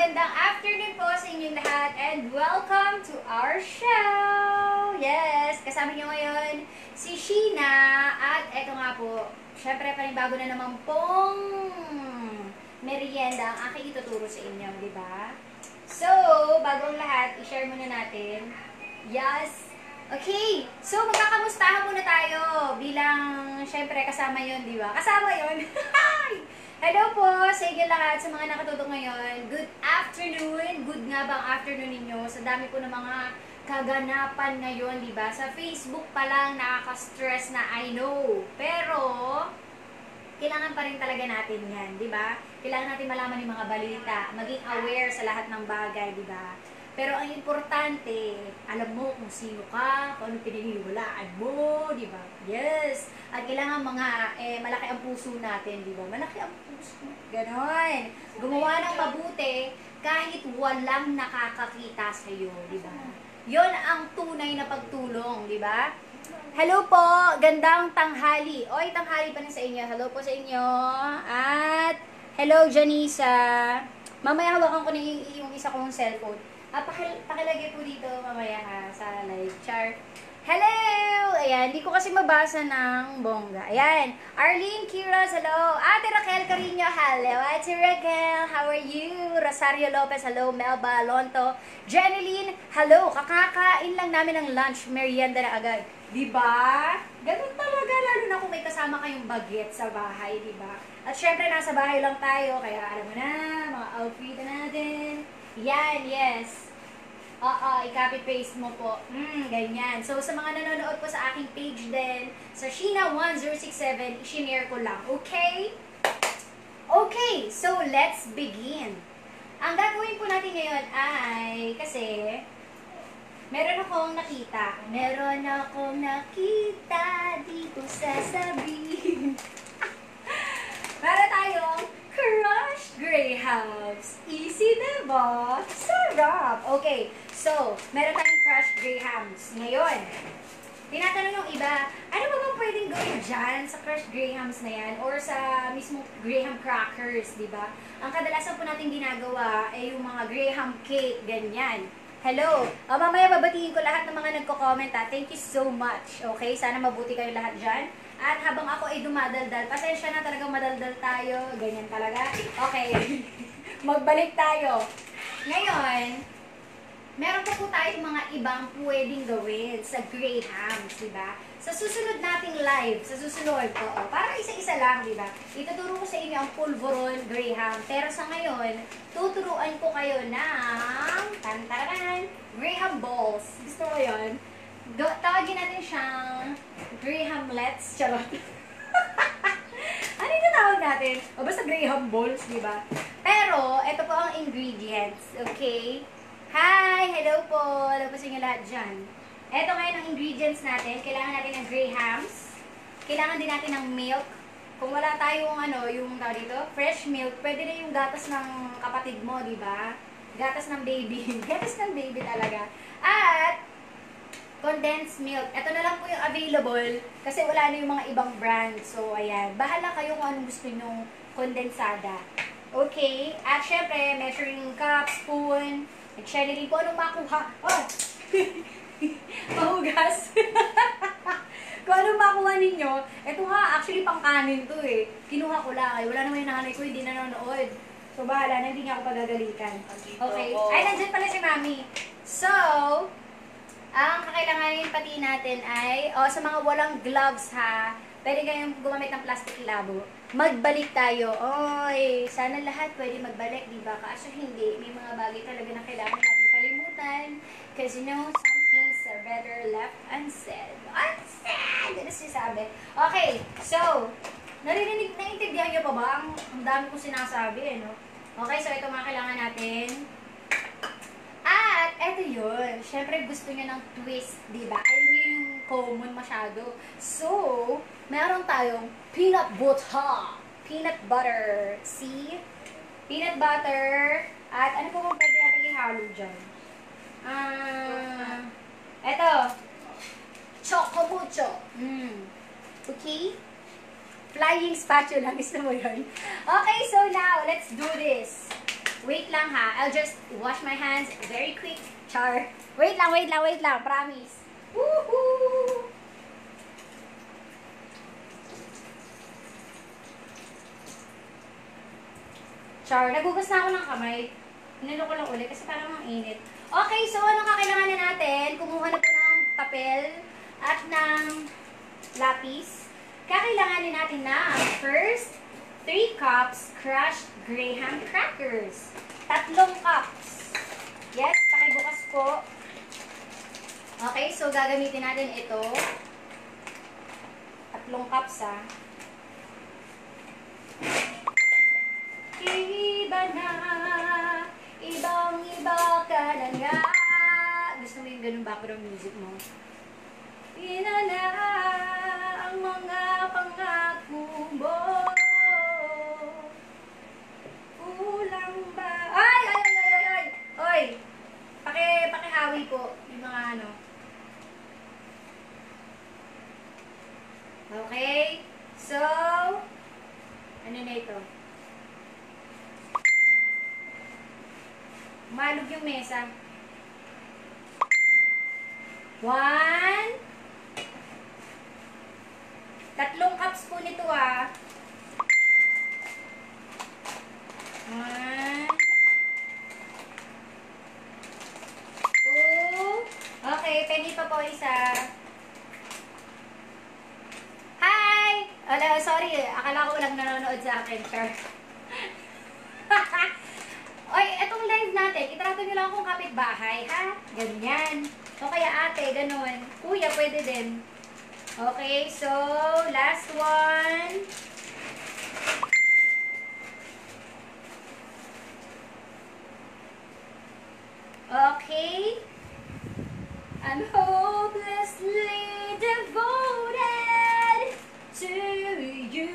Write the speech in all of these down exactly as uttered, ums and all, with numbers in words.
magandang afternoon po sa inyong lahat and welcome to our show! Yes, kasama niyo ngayon si Sheena at eto nga po, syempre panibago na naman pong merienda ang aking ituturo sa inyo, di ba? So, bago ang lahat, i-share muna natin. Yes! Okay, so magkakamustahan muna tayo bilang syempre kasama yon, di ba? Kasama yon. Hello po sa inyo lahat, sa mga nakatutok ngayon. Good afternoon. Good nga ba ang afternoon ninyo? Sa dami po ng mga kaganapan ngayon, di ba? Sa Facebook pa lang nakaka-stress na, I know. Pero, kailangan pa rin talaga natin yan, di ba? Kailangan natin malaman yung mga balita, maging aware sa lahat ng bagay, di ba? Pero ang importante, alam mo kung sino ka, kung anong pininiwalaan mo, di ba? Yes! At kailangan mga, eh, malaki ang puso natin, di ba? Malaki ang puso. Ganon. Gumawa ng mabuti kahit walang nakakakita sa'yo, di ba? Yon ang tunay na pagtulong, di ba? Hello po! Gandang tanghali. Oy, tanghali pa rin sa inyo. Hello po sa inyo. At, hello, Janisa. Mamaya hawakan ko na yung, yung isa kong cellphone. Ah, pakil pakilagay po dito mamaya ha, sa live chart. Hello! Ayan, hindi ko kasi mabasa ng bongga. Ayan, Arlene Quiroz, hello. Ate Raquel Carino, hello. Ate Raquel, how are you? Rosario Lopez, hello. Melba Alonto. Jeneline, hello. Kakakain lang namin ng lunch, merienda na agad. Diba? Ganun talaga, lalo na kung may kasama kayong baget sa bahay, diba? At syempre, nasa bahay lang tayo, kaya alam mo na, mga outfit na natin. Yan, yes. Oo, i-copy-paste mo po. Hmm, ganyan. So, sa mga nanonood po sa aking page din, sa Sheena one zero six seven, i-share ko lang. Okay? Okay, so let's begin. Ang gagawin po natin ngayon ay, kasi, meron akong nakita. Meron akong nakita dito sa sabihin. Meron tayong crushed grahams. Easy, diba? Sarap! Okay, so, meron tayong crushed grahams. Ngayon, tinatanong yung iba, ano ba bang pwedeng gawin dyan sa crushed grahams na yan? Or sa mismong graham crackers, diba? Ang kadalasan po natin ginagawa ay yung mga graham cake, ganyan. Hello! Uh, mamaya babatiin ko lahat ng mga nagko-comment ha. Thank you so much. Okay? Sana mabuti kayo lahat dyan. At habang ako ay dumadaldal, pasensya na talagang madaldal tayo. Ganyan talaga. Okay. Magbalik tayo. Ngayon, meron pa po tayong mga ibang pwedeng gawin sa grahams, diba? Sa susunod nating live, sa susunod, oo, parang isa-isa lang, diba? Ituturo ko sa inyo ang pulveron graham. Pero sa ngayon, tuturuan ko kayo ng tantararan, graham balls. Gusto mo yun? Tawagin natin siyang grahamlets. Charot. Ano yung tawag natin? O basta graham balls, diba? Pero, ito po ang ingredients. Okay? Hi! Hello po! Hello po sa inyo lahat dyan. Ito ngayon ang ingredients natin. Kailangan natin ng grahams. Kailangan din natin ng milk. Kung wala tayong ano, yung tawag dito, fresh milk, pwede na yung gatas ng kapatid mo, diba? Gatas ng baby. Gatas ng baby talaga. At, condensed milk. Ito na lang po yung available kasi wala na yung mga ibang brand. So, ayan. Bahala kayo kung anong gusto nyong kondensada. Okay? At syempre, measuring cup, spoon, nag-share din po anong makuha. Oh! Mahugas. Kung anong makuha ninyo, ito nga, actually pang kanin to eh. Kinuha ko lang. Ay, wala naman yung nanay ko, hindi nanonood. So, bahala na, hindi niya ako pagagalitan. Okay? Ay, nandyan pala si Mami. So, ang kakailanganin pati natin ay, o oh, sa mga walang gloves ha, pwede kayong gumamit ng plastic labo. Magbalik tayo. Oy, sana lahat pwede magbalik, di ba? Kaso hindi, may mga bagay talaga na kailangan natin kalimutan. Because you know, some things are better left unsaid. Unsaid! Ano sinasabi? Okay, so, naririnig, naintindihan nyo pa ba? Ang, ang dami kong sinasabi, eh, no? Okay, so ito mga kailangan natin. At, eto yun. Siyempre, gusto niya ng twist, di ba? Ayaw niya yung common masyado. So, meron tayong peanut butter. Peanut butter. See? Peanut butter. At ano po kung pwede natin ihalo dyan? Ah, uh, eto. Choco mucho. Mm. Okay? Flying spatula. Gusto mo yun? Okay, so now, let's do this. Wait lang ha. I'll just wash my hands very quick. Char. Wait lang, wait lang, wait lang. Promise. Woohoo! Char, nagugas na ako ng kamay. Inano ko lang ulit kasi parang ang init. Okay, so ano kakailangan na natin? Kumuha na po ng papel at ng lapis. Kakailanganin natin na first, three cups crushed Graham crackers. Tatlong cups. Yes, pakibukas po. Okay, so gagamitin natin ito. Tatlong cups ha. Iba na, ibang iba ka na nga. Gusto mo yung ganun background music mo? Ina na ang mga pangako mo. Kulang ba? Ay, ay, ay, ay, ay, ay. Oy, paki, pakihawi po yung mga ano. Okay, so, ano na ito? Malog yung mesa. One. Tatlong cups po nito ah. One. Two. Okay, pengi pa po isa. Hi! Ala, sorry. Akala ko walang nanonood sa akin, sure. Oy, etong live natin, itrato nyo lang akong kapitbahay, ha? Ganyan. O kaya ate, ganun. Kuya, pwede din. Okay, so, last one. Okay. I'm hopelessly devoted to you.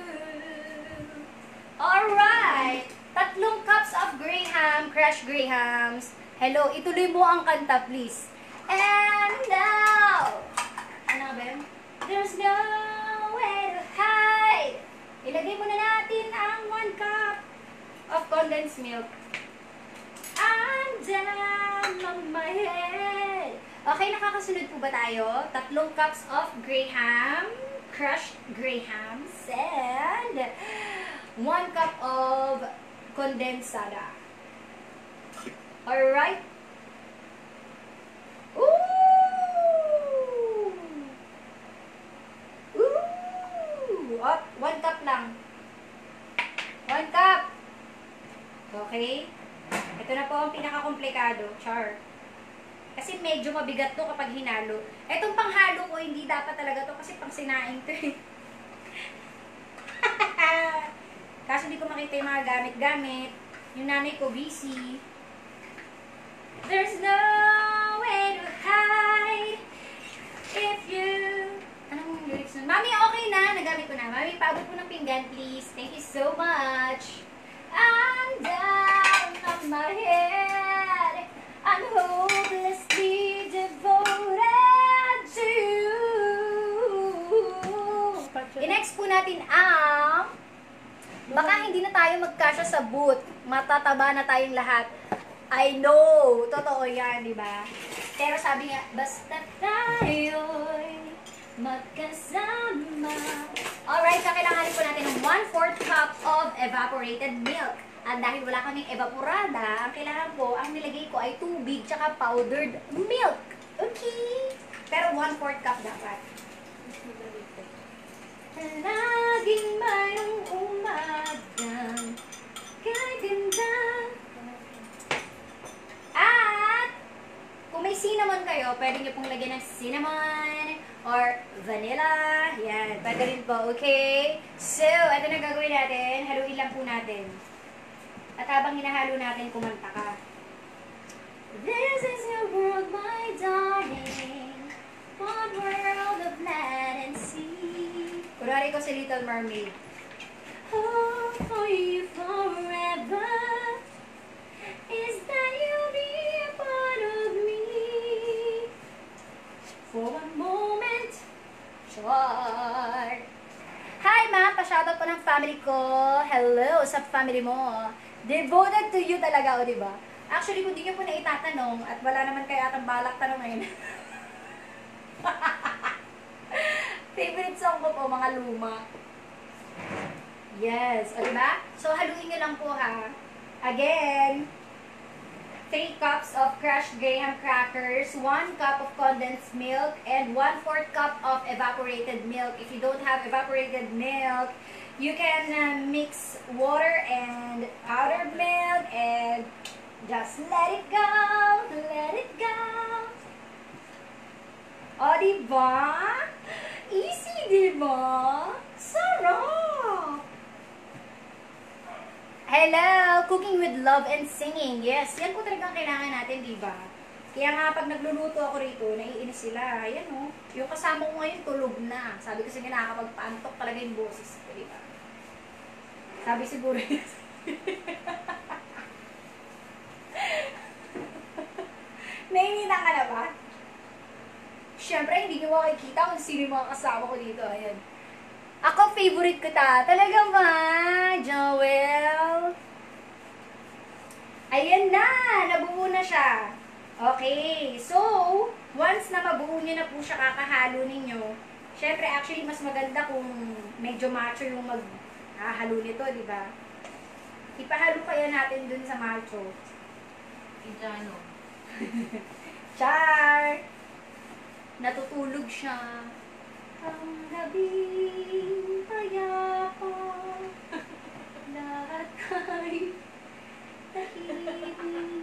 Alright. Tatlong cups of Graham, crushed Grahams. Hello, ituloy mo ang kanta, please. And now, ano ba yun? There's no way to hide. Ilagay muna natin ang one cup of condensed milk. I'm down on my head. Okay, nakakasunod po ba tayo? Tatlong cups of Graham, crushed Grahams, and one cup of condensada. Alright. Ooh! Ooh! Oh, one cup lang. One cup. Okay. Ito na po ang pinaka-komplikado. Char. Kasi medyo mabigat to kapag hinalo. Etong panghalo ko, hindi dapat talaga to kasi pang sinaing to eh. Kaso hindi ko makita yung mga gamit-gamit. Yung nanay ko busy. There's no way to hide if you... Anong lyrics nun? Mami, okay na. Nagamit ko na. Mami, paabot po ng pinggan, please. Thank you so much. I'm down on my head. I'm hopelessly devoted to you. I-next po natin ang... Baka hindi na tayo magkasya sa booth. Matataba na tayong lahat. I know. Totoo yan, di ba? Pero sabi nga, basta tayo'y magkasama. Alright, so kailangan po natin ng one fourth cup of evaporated milk. At dahil wala kaming evaporada, ang kailangan po, ang nilagay ko ay tubig tsaka powdered milk. Okay? Pero one fourth cup dapat. Laging mayroong umagang kay ganda. At kung may cinnamon kayo, pwede nyo pong lagyan ng cinnamon or vanilla. Yan, pwede rin po. Okay? So, ito na gagawin natin. Haluin lang po natin. At habang hinahalo natin, kumanta ka. This is your world, my darling. One world of land and sea. Kunwari ko si Little Mermaid. Oh, for you forever is that you'll be a part of me. For one moment, short. Hi, ma! Pa-shoutout po ng family ko. Hello sa family mo. Devoted to you talaga, o diba? Actually, kung di nyo po na itatanong, at wala naman kayo atang balak tanongin, favorite song ko po, mga luma. Yes, o diba? So, haluin nyo lang po ha. Again, three cups of crushed graham crackers, one cup of condensed milk, and one fourth cup of evaporated milk. If you don't have evaporated milk, you can uh, mix water and powdered milk and just let it go, let it go. O, diba? Easy, diba? Sarap! Hello! Cooking with love and singing. Yes, yan po talagang kailangan natin, diba? Kaya nga pag nagluluto ako rito, naiinis sila. Ayan o. Yung kasama ko ngayon, tulog na. Sabi ko sige, nakakapagpantok talaga yung boses ko, diba? Sabi siguro yun. Nainita ka na ba? Siyempre, hindi nyo makikita kung sino yung mga kasama ko dito. Ayan. Ako, favorite ko ta. Talaga ba, Joel? Ayan na! Nabuo na siya. Okay. So, once na mabuo nyo na po siya, kakahalo ninyo. Siyempre, actually, mas maganda kung medyo macho yung maghahalo nito, di ba? Ipahalo kaya natin dun sa macho. Indiano. Char! Natutulog siya. Ang gabing payapa, lahat ay tahimik.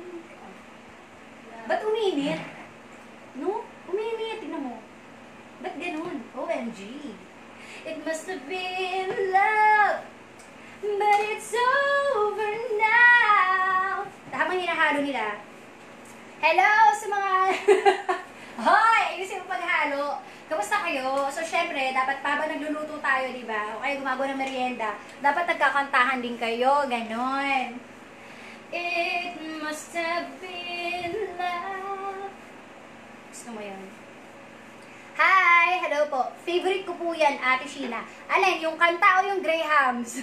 Ba't uminit? No? Uminit, tignan mo. Ba't ganun? O M G. It must have been love, but it's over now. Habang hinahalo nila. Hello sa mga... Hoy! Ayusin mo paghalo. Kamusta kayo? So, syempre, dapat pa ba nagluluto tayo, di ba? O kayo gumagawa ng merienda, dapat nagkakantahan din kayo. Ganon. It must have been love. Gusto mo yun? Hi! Hello po. Favorite ko po yan, Ate Sheena. Alin, yung kanta o yung Grahams?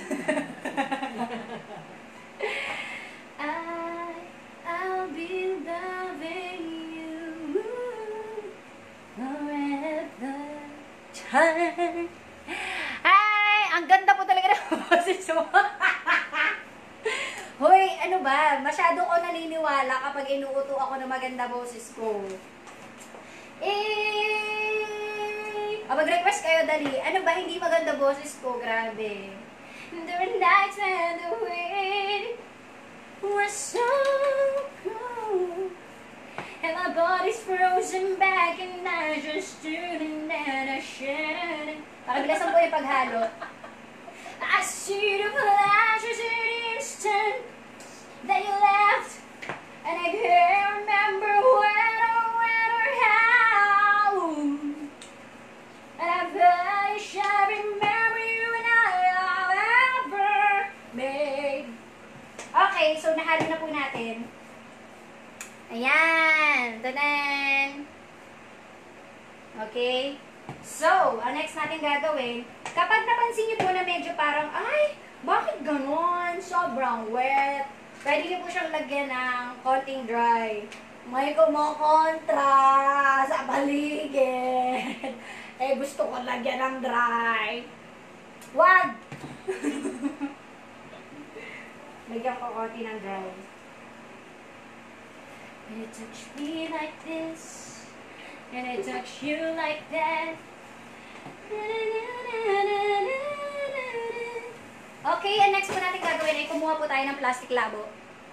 I, I'll be loving you forever. Hi! Ang ganda po talaga ng boses mo. Hoy, ano ba? Masyado ko naniniwala kapag inuuto ako ng maganda boses ko. Eh, ah, mag-request kayo, dali. Ano ba, hindi maganda boses ko? Grabe. There were nights when the wind was so cold, and my body's frozen back, and I just stood and then I shouldn't. Pakabilasan po yung paghalo. I see the flashes in instant that you left, and I can't remember when or when or how. And I wish I remember you and I ever made. Okay, so nahalo na po natin. Ayan. Tanan. Okay. So, ang next natin gagawin, kapag napansin niyo po na medyo parang, ay, bakit ganon? Sobrang wet. Pwede niyo po siyang lagyan ng konting dry. May kumokontra sa paligid. Eh, gusto ko lagyan ng dry. Wag! Lagyan ko konti ng dry. And it touch me like this, and it touch you like that. Okay, and next po natin gagawin ay kumuha po tayo ng plastic labo.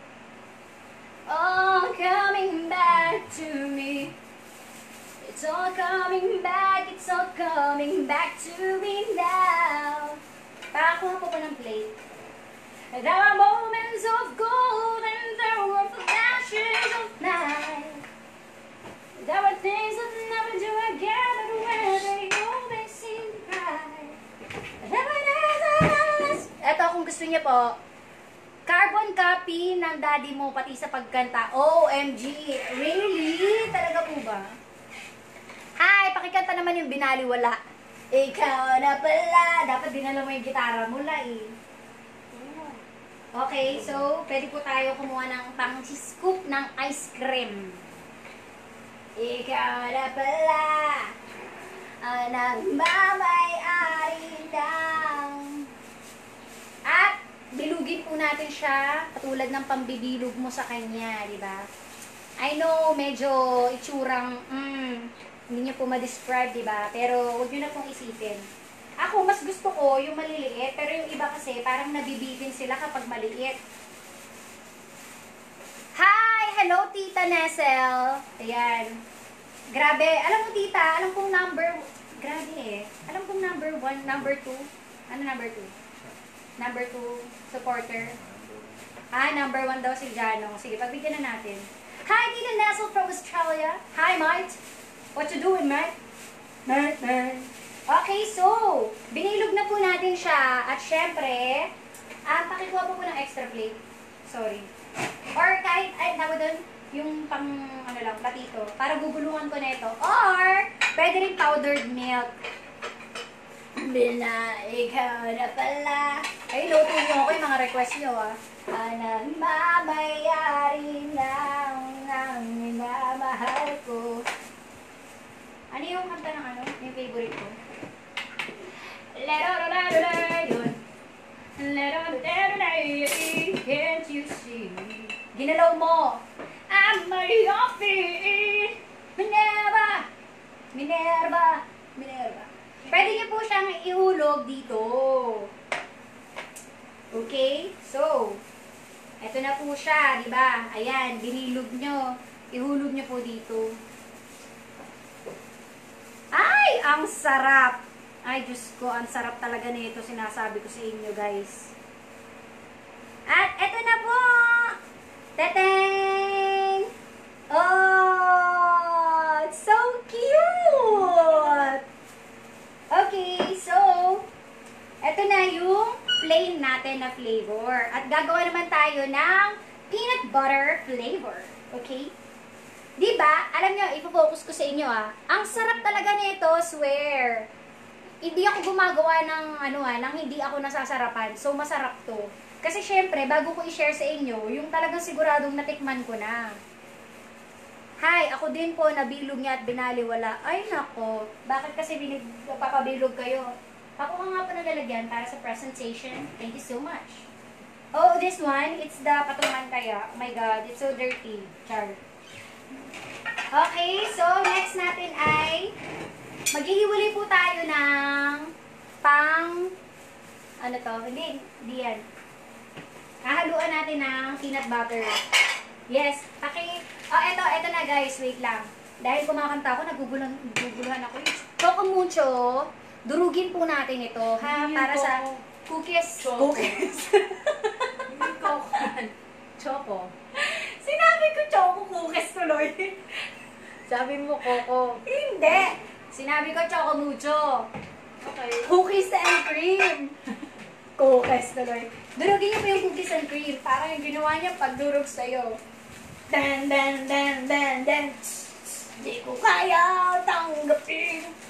Oh, coming back to me. It's all coming back, it's all coming back to me now. Pakakuha po po ng plate. There are moments of gold and there were flashes of night. There were things that never do again, but when they always seem right. There were days I lost. Eto, kung gusto niya po, carbon copy ng daddy mo pati sa pagkanta. O M G! Really? Talaga po ba? Hi! Pakikanta naman yung binaliwala. Ikaw na pala. Dapat dinala mo yung gitara mo la eh. Okay, so pwede po tayo kumuha ng pang-scoop ng ice cream. Ikaw na pala ang nagmamay-ari ng... At bilugin po natin siya katulad ng pambibilog mo sa kanya, di ba? I know, medyo itsurang, mm, hindi niyo po ma-describe, di ba? Pero huwag niyo na pong isipin. Ako, mas gusto ko yung maliliit, pero yung iba kasi parang nabibitin sila kapag maliit. Hi! Hello, Tita Nessel! Ayan. Grabe. Alam mo, Tita, alam kong number... Grabe eh. Alam kong number one, number two. Ano number two? Number two supporter. Ah, number one daw si Jano. Sige, pagbigyan na natin. Hi, Tita Nessel from Australia. Hi, mate. What you doing, mate? Mate, mate. Okay, so, binilog na po natin siya. At syempre, ah, pakikuha po po ng extra plate. Sorry. Or kahit, ay, tawag doon, yung pang, ano lang, platito. Para bubulungan ko na ito. Or, pwede rin powdered milk. Bila, ikaw na pala. Ay, luto niyo ako yung mga request niyo, ah. Anang mamayari lang ng minamahal ko. Ano yung kanta ng ano? Yung favorite ko? Lerororororor, yun. Lerororororor, can't you see? Ginalaw mo. I'm my office. Minerva. Minerva. Minerva. Pwede niyo po siyang ihulog dito. Okay? So, eto na po siya, di ba? Ayan, binilog nyo. Ihulog nyo po dito. Ay, ang sarap! Ay, Diyos ko, ang sarap talaga nito, sinasabi ko sa inyo, guys. At eto na po! Teteng! Oh! It's so cute! Okay, so, eto na yung plain natin na flavor. At gagawa naman tayo ng peanut butter flavor. Okay? Diba? Alam nyo, ipofocus ko sa inyo ah. Ang sarap talaga nito, swear. Hindi ako gumagawa ng ano ah, nang hindi ako nasasarapan. So, masarap to. Kasi syempre, bago ko i-share sa inyo, yung talagang siguradong natikman ko na. Hi, ako din po, nabilog niya at binaliwala. Ay, nako. Bakit kasi binig, papabilog kayo? Ako ka nga pa nalalagyan para sa presentation. Thank you so much. Oh, this one, it's the patungan kaya. Oh my God, it's so dirty. Char. Okay, so next natin ay maghihiwalay po tayo ng pang, ano to, hindi, hindi yan. Hahaluan natin ng peanut butter. Yes, paki, oh, eto, eto na guys, wait lang. Dahil kumakanta ako, naguguluhan, naguguluhan ako. Choco mucho. Durugin po natin ito, ha? Hindi Para yun, sa Coco. cookies. Choco. Cookies. Hindi Coco. Choco. Sinabi ko choco cookies tuloy. Sabi mo, Coco. Hindi. Sinabi ko choco mucho. Okay. Cookies and cream. Cookies tuloy. Durugin niyo po yung cookies and cream. Parang yung ginawa niya pagdurog sa'yo. Dan, dan, dan, dan, dan. Di ko kaya tanggapin.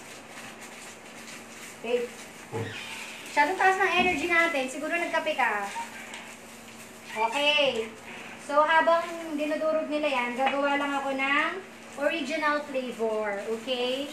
Okay. Masyadong taas ng energy natin. Siguro nagkape ka. Okay. So, habang dinudurog nila yan, gagawa lang ako ng original flavor. Okay?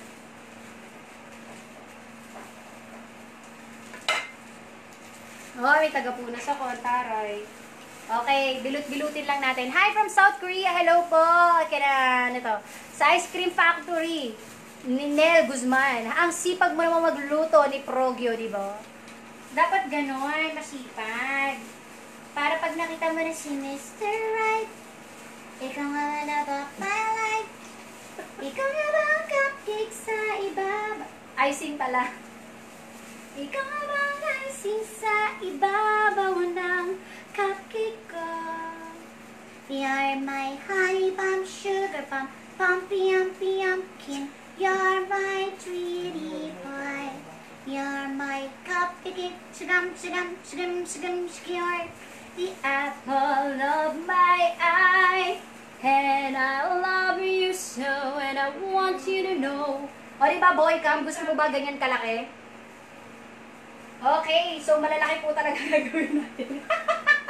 Oh, may tagapunas ako. Taray. Okay, bilut-bilutin lang natin. Hi from South Korea. Hello po. Kaya, ano to? Sa Ice Cream Factory ni Nel Guzman. Ang sipag mo naman magluto ni Progyo, di ba? Dapat ganon, masipag. Para pag nakita mo na si mister Right, ikaw nga na ba my life? Ikaw nga ba ang cupcake sa ibaba? Icing pala. Ikaw nga ba ang icing sa ibabaw ng cupcake ko? You're my honey bun, sugar bun, pumpy umpy pumpkin. You're my tweety boy. You're my cupcake. Shugum, shugum, shugum, shugum, shugum. The apple of my eye. And I love you so. And I want you to know. O, diba, boy cam? Gusto mo ba ganyan kalaki? Okay, so malalaki po talaga gagawin natin.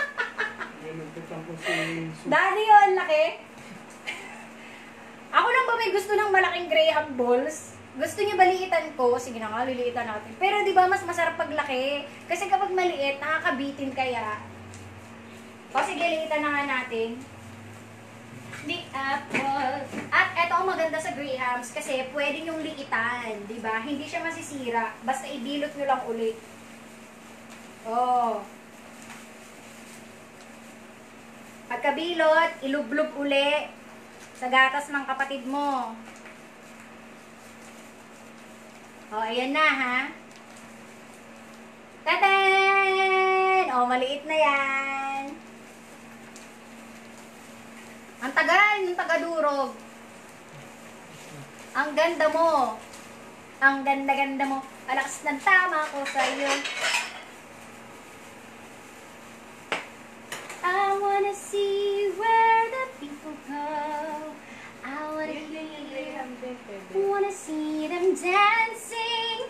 Tapos yung... Dati yun, laki. Ako lang ba may gusto ng malaking graham balls? Gusto niyo baliitan ko? Sige na nga, liliitan natin. Pero di ba mas masarap pag laki? Kasi kapag maliit, nakakabitin kaya. O sige, liitan na nga natin. The apple. At eto ang maganda sa grahams kasi pwede niyong liitan, di ba? Hindi siya masisira. Basta ibilot nyo lang ulit. Oh. Pagkabilot, ilublob uli sa gatas ng kapatid mo. Oh, ayan na ha. Tadan! Oh, maliit na yan. Ang tagal, yung tagadurog. Ang ganda mo. Ang ganda-ganda mo. Alakas ng tama ko sa'yo. I wanna see where the people go. I wanna hear, wanna see them dancing.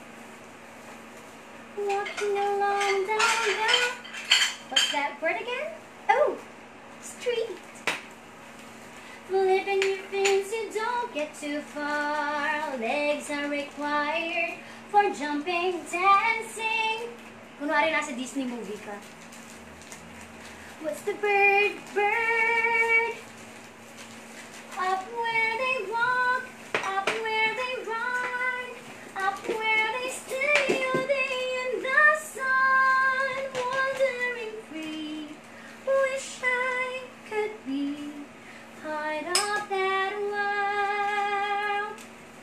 Walking along down, down. What's that word again? Oh, street. Flipping your fins, you don't get too far. Legs are required for jumping, dancing. Kunwari nasa Disney movie ka. What's the bird, bird? Up where they walk, up where they run, up where they stay all day in the sun. Wandering free, wish I could be part of that world.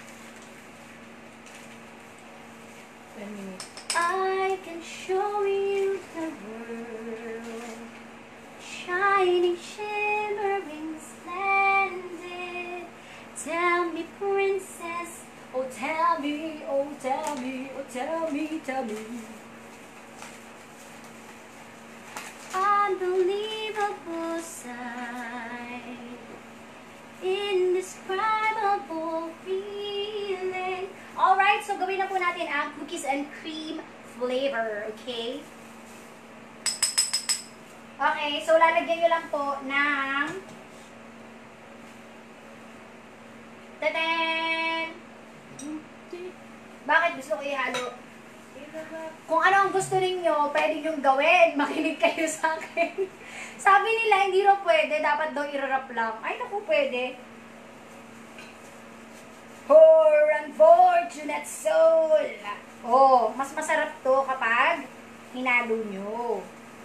ten minutes. I can show you the world, shining, shimmering, splendid. Tell me, princess, oh tell me, oh tell me, oh tell me, tell me. Unbelievable sight, indescribable feeling. Alright, so gawin na po natin ang cookies and cream flavor, okay? Okay, so lalagyan nyo lang po ng tadan! Bakit gusto ko ihalo? Kung ano ang gusto ninyo, pwede nyong gawin. Makinig kayo sa akin. Sabi nila, hindi raw pwede. Dapat daw irarap lang. Ay, naku, pwede. Poor unfortunate soul. Oh, mas masarap to kapag hinalo nyo.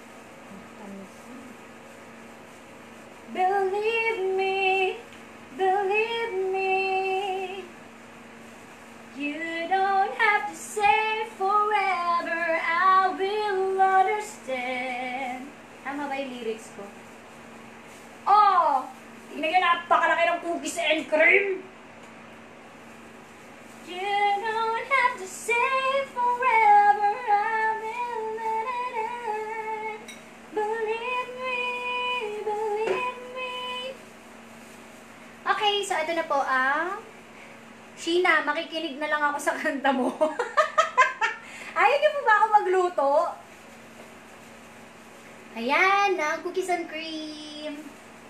Believe me, believe me. You don't have to say forever, I will understand. Tama ba yung lyrics ko? Oh! Tingnan nyo, napakalaki ng cookies and cream! You don't have to say forever, I will understand. Believe me, believe me. Okay, so ito na po ang Sheena, makikinig na lang ako sa kanta mo. Ayaw niyo po ba ako magluto? Ayan, na cookies and cream.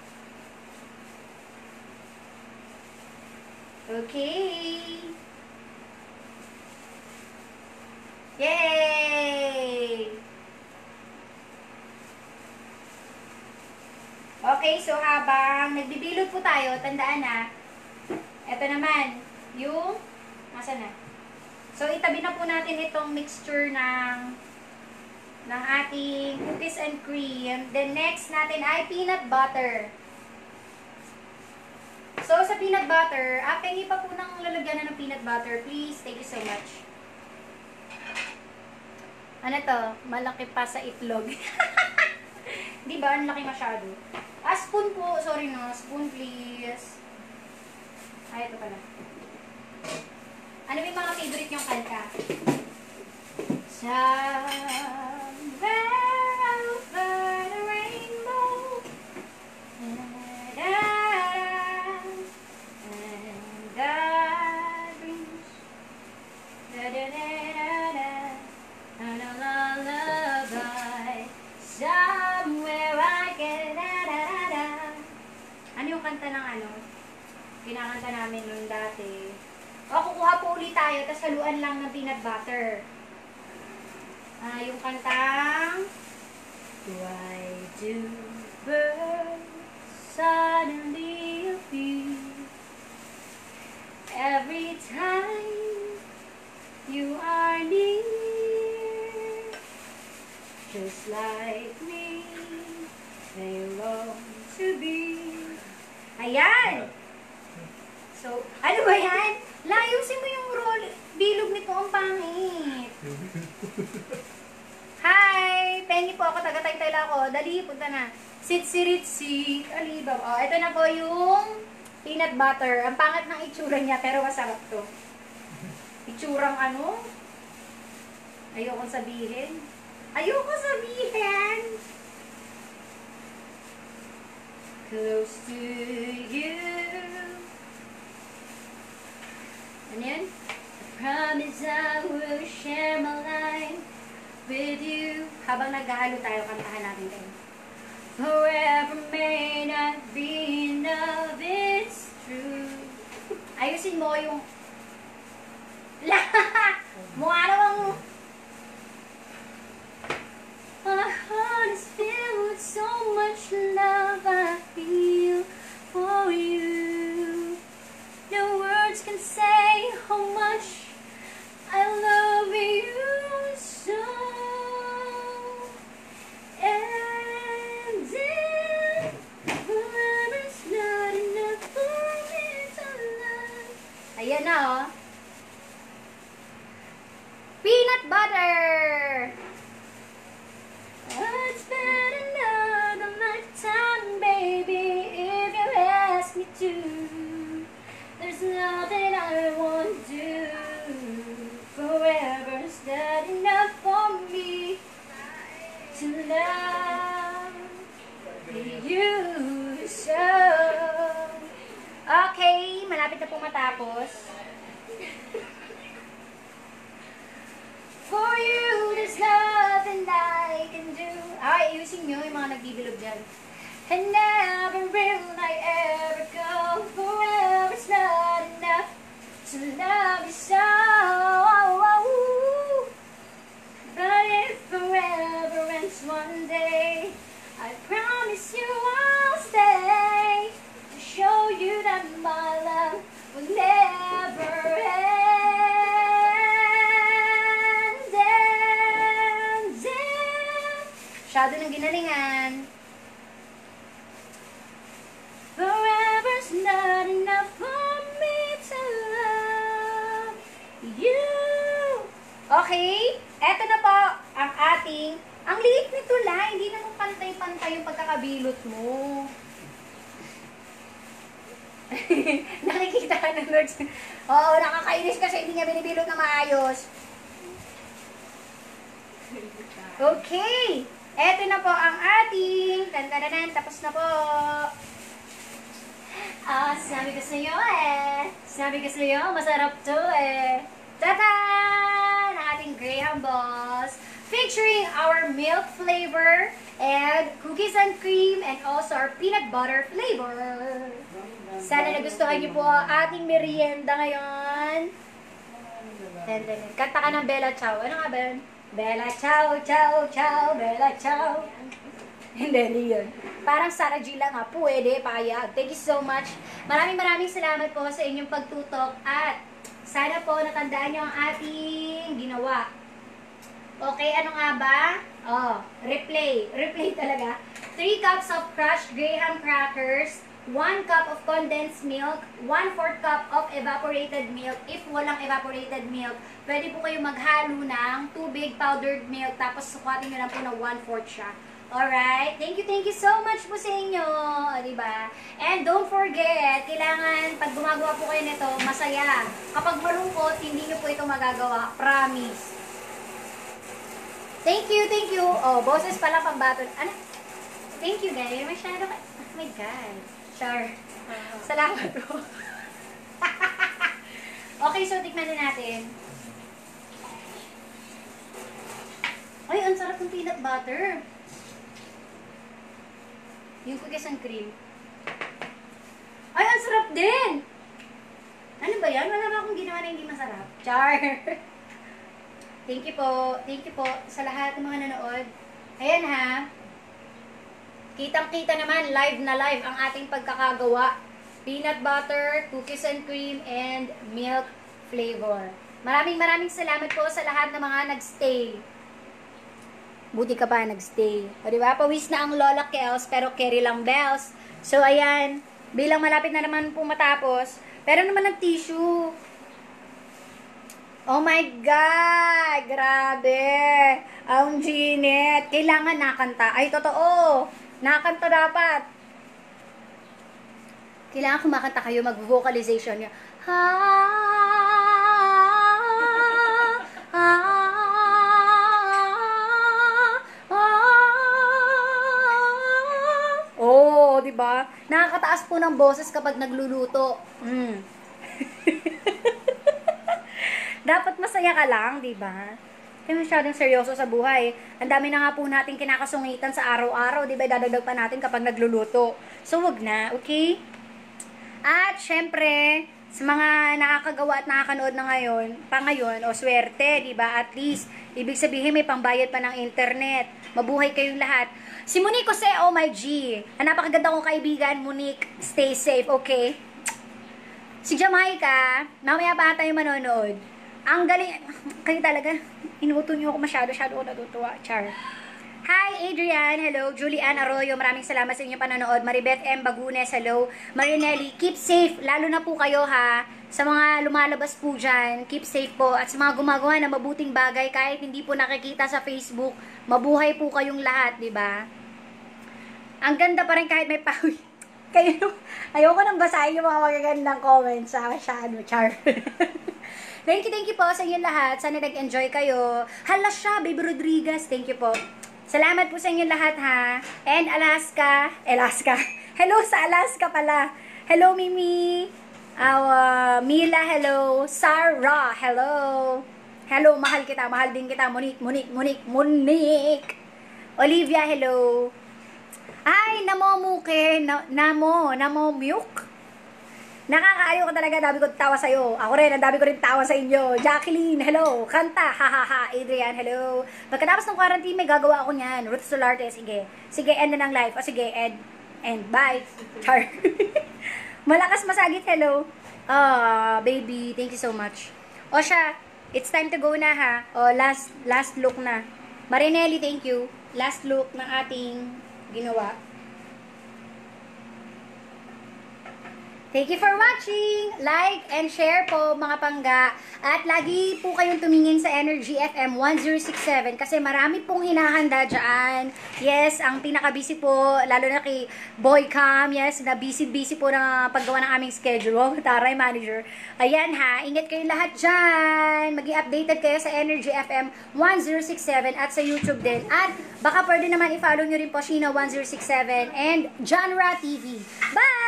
Okay. Yay! Okay, so habang nagbibilot po tayo, tandaan na, ito naman, yung, nasa na? So, itabi na po natin itong mixture ng, ng ating cookies and cream. Then, next natin ay peanut butter. So, sa peanut butter, ah, pengi pa po ng lalagyan na ng peanut butter. Please, thank you so much. Ano to? Malaki pa sa itlog. Di ba? Ang laki masyado. Ah, spoon po. Sorry no. Spoon, please. Ay, ito pala. Ano yung mga favorite niyong kanta? Somewhere over the rainbow, da-da-da, and God brings, da-da-da-da-da, and a lullaby. Somewhere I can kanta ng ano, kinakanta namin noon dati. O, kukuha po ulit tayo, tapos haluan lang ng peanut butter. Ah, yung kantang Why do birds suddenly appear every time you are near? Just like me, they long to be. Ayan! So, ano ba yan? Layusin mo yung roll. Bilog nito ang pangit. Hi! Pengi po ako, taga-taytay lang ako. Dali, punta na. Sitsi-ritsi. Alibaw. Oh, ito na po yung peanut butter. Ang pangit ng itsura niya, pero masarap to. Itsurang ano? Ayoko sabihin. Ayoko sabihin! Close to you. Ano yun? I promise I will share my life with you. Habang naghahalo tayo, kantahan natin kayo. Forever may not be enough, it's true. Ayusin mo yung... Mukha namang... My heart is filled with so much love I feel for you. No words can say how much I love you so. And if forever's not enough for me to love. Ayan na, oh. Peanut butter! It's been another lifetime, baby, if you ask me to. There's nothing I won't do. Forever's not enough for me to love you so. Okay, malapit na po matapos. For you, there's nothing I can do. Ay, ayusin nyo yung mga nagbibilog dyan. And never will I ever go. Forever's not enough to love you so. But if forever ends one day, I promise you I'll stay to show you that my love will never end. Masyado ng ginalingan. Forever's not enough for me to love you. Okay? Eto na po ang ating... Ang liit nito la, hindi naman pantay-pantay yung pagkakabilot mo. Nakikita ka ng nerds. Oo, nakakainis kasi hindi niya binibilot na maayos. Okay. Eto na po ang ating tantananan. Tapos na po. Ah, sabi ko sa'yo eh. Sabi ko sa'yo, masarap to eh. Tataan! Ang ating Graham Balls. Featuring our milk flavor and cookies and cream and also our peanut butter flavor. Sana nagustuhan niyo po ang ating merienda ngayon. Kanta ka ng Bella Ciao. Ano nga ba yun? Bella Ciao, Ciao, Ciao, Bella Ciao. Hindi, hindi yun. Parang Sarah G lang ha. Pwede, payag. Thank you so much. Maraming maraming salamat po sa inyong pagtutok at sana po natandaan nyo ang ating ginawa. Okay, ano nga ba? Oh, replay. Replay talaga. three cups of crushed Graham crackers, one cup of condensed milk, one fourth cup of evaporated milk. If walang evaporated milk, pwede po kayo maghalo ng tubig, powdered milk, tapos sukwatin nyo lang po na one fourth siya. Alright? Thank you, thank you so much po sa inyo. Diba? And don't forget, kailangan, pag gumagawa po kayo nito, masaya. Kapag malungkot, hindi nyo po ito magagawa. Promise. Thank you, thank you. Oh, boses pala pambaton. Ano? Thank you, guys. Masyado ka. Oh my God. Sure. Salamat po. Okay, so tikman na natin. Ay, ang sarap ng peanut butter. Yung cookies and cream. masarap din. Ano ba yan? Wala ba akong ginawa na hindi masarap? Char! Thank you po. Thank you po sa lahat ng mga nanood. Ayan ha. Kitang-kita naman, live na live ang ating pagkakagawa. Peanut butter, cookies and cream, and milk flavor. Maraming maraming salamat po sa lahat ng mga nagstay. Buti ka pa nagstay. O diba? Pawis na ang Lola Kels, pero carry lang bells. So ayan, bilang malapit na naman po matapos, pero naman ng tissue. Oh my God! Grabe! Ang Jeanette. Kailangan nakanta. Ay, totoo! Nakanta dapat. Kailangan kumakanta kayo, mag-vocalization niya. Ha, ha, ha, oh, di ba? Nakakataas po ng boses kapag nagluluto. Mm. Dapat masaya ka lang, di ba? Kaya masyadong seryoso sa buhay. Ang dami na nga po natin kinakasungitan sa araw-araw, di ba? Dadagdag pa natin kapag nagluluto. So, wag na, okay? At, syempre, sa mga nakakagawa at nakakanood na ngayon, pa ngayon, o swerte, di ba? At least, ibig sabihin may pambayad pa ng internet. Mabuhay kayong lahat. Si Monique Jose, oh my G. Ang napakaganda kong kaibigan, Monique, stay safe, okay? Si Jamaica, mamaya pa tayo manonood. Ang galing, kayo talaga, inuto niyo ako masyado, masyado ako natutuwa, char. Hi, Adrian, hello. Julian Arroyo, maraming salamat sa inyong panonood. Maribeth M. Bagunes, hello. Marinelli, keep safe, lalo na po kayo ha. Sa mga lumalabas po dyan, keep safe po. At sa mga gumagawa ng mabuting bagay, kahit hindi po nakikita sa Facebook, mabuhay po kayong lahat, di ba? Ang ganda pa rin kahit may pawis. Kayo, ayoko nang basahin yung mga magagandang comments sa masyado, char. Thank you, thank you po sa inyo lahat. Sana nag-enjoy kayo. Hala siya, Baby Rodriguez. Thank you po. Salamat po sa inyo lahat, ha. And Alaska. Alaska. Hello sa Alaska pala. Hello, Mimi. Uh, Mila, hello. Sarah, hello. Hello, mahal kita. Mahal din kita. Monique, Monique, Monique, Monique. Olivia, hello. Ay, namomuke. Na, namo, namomyuk. Nakakaayaw ko talaga, dami ko tawa sa'yo. Ako rin, ang dami ko rin tawa sa inyo. Jacqueline, hello. Kanta, hahaha. Adrian, hello. Pagkatapos ng quarantine, may gagawa ako niyan. Ruth Solarte, sige. Sige, end na ng live. O sige, end. End, bye. Char. Malakas masagit, hello. Ah, baby, thank you so much. O siya, it's time to go na ha. O, last, last look na. Marinelli, thank you. Last look na ating ginawa. Thank you for watching! Like and share po mga pangga. At lagi po kayong tumingin sa Energy F M one zero six seven kasi marami pong hinahanda dyan. Yes, ang pinaka-busy po, lalo na kay Boy Cam. Yes, na busy-busy po na paggawa ng aming schedule. Wow, taray manager. Ayan ha, ingat kayo lahat dyan. Maging updated kayo sa Energy F M one zero six seven at sa YouTube din. At baka pwede naman i-follow nyo rin po Sheena one zero six seven and Genre T V. Bye!